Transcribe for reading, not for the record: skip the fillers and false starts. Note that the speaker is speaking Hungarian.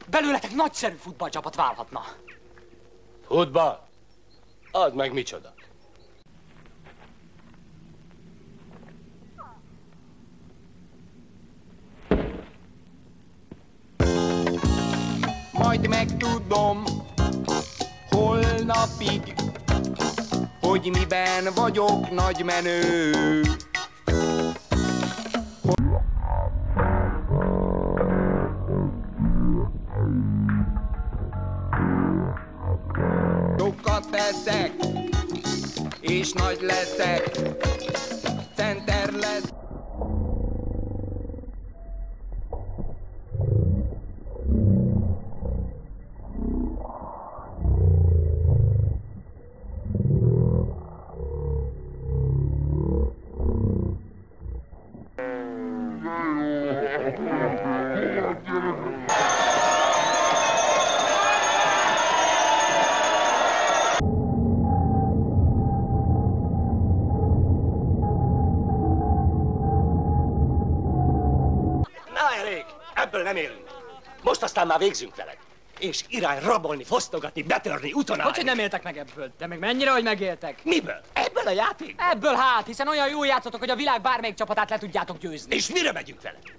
Belőletek nagyszerű futballcsapat válhatna. Futball? Az meg micsoda? Majd megtudom holnapig, hogy miben vagyok nagy menő. Sokat teszek, és nagy leszek, center lesz. Ebből nem élünk. Most aztán már végzünk veled. És irány rabolni, fosztogatni, betörni, utonállni. Hogy nem éltek meg ebből? De meg mennyire, hogy megéltek? Miből? Ebből a játékból? Ebből hát, hiszen olyan jól játszotok, hogy a világ bármelyik csapatát le tudjátok győzni. És mire megyünk veled?